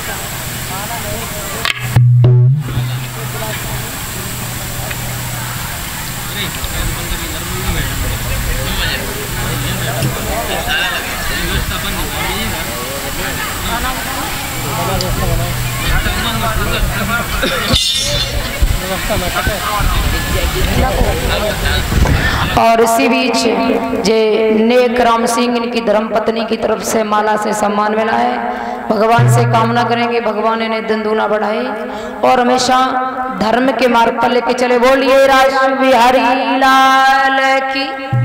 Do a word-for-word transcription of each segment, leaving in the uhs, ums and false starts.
और इसी बीच जे नेक राम सिंह इनकी धर्म पत्नी की तरफ से माला से सम्मान मिला है। भगवान से कामना करेंगे भगवान इन्हें दिन दूना बढ़ाए और हमेशा धर्म के मार्ग पर लेके चले। बोलिए राज बिहारी लाल की।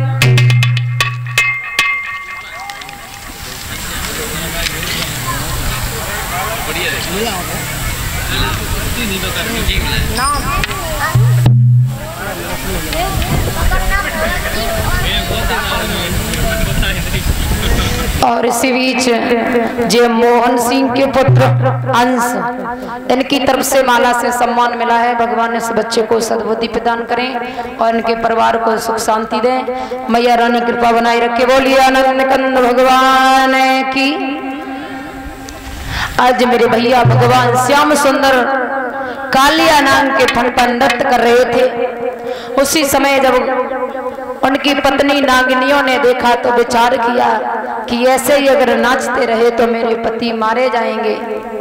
और इसी बीच जे मोहन सिंह के पुत्र अंश इनकी तरफ से माला से सम्मान मिला है। भगवान इस बच्चे को सद्बुद्धि प्रदान करें और इनके परिवार को सुख शांति दें। मैया रानी कृपा बनाए रखे। बोलिए आनंद कंद भगवान की। आज मेरे भैया भगवान श्याम सुंदर कालिया नाम के फन पर नृत्य कर रहे थे। उसी समय जब उनकी पत्नी नागिनियों ने देखा तो विचार किया कि ऐसे ही अगर नाचते रहे तो मेरे पति मारे जाएंगे।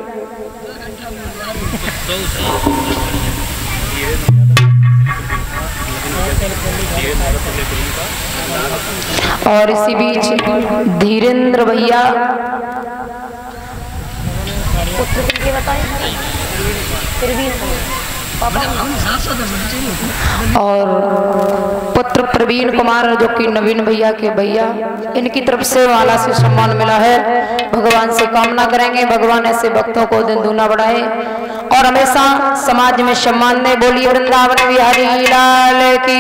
और इसी बीच धीरेन्द्र भैया और पुत्र प्रवीण कुमार जो कि नवीन भैया के भैया इनकी तरफ से माला से सम्मान मिला है। भगवान से कामना करेंगे भगवान ऐसे भक्तों को दिन दूना बढ़ाए और हमेशा समाज में सम्मान दे। बोलिए वृंदावन बिहारी लाल की।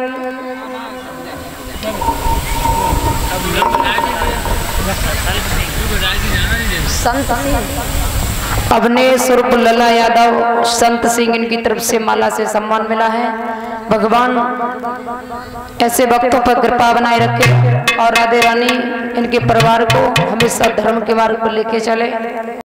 संत अपने स्वरूप लला यादव संत सिंह इनकी तरफ से माला से सम्मान मिला है। भगवान ऐसे भक्तों पर कृपा बनाए रखे और राधे रानी इनके परिवार को हमेशा धर्म के मार्ग पर लेके चले।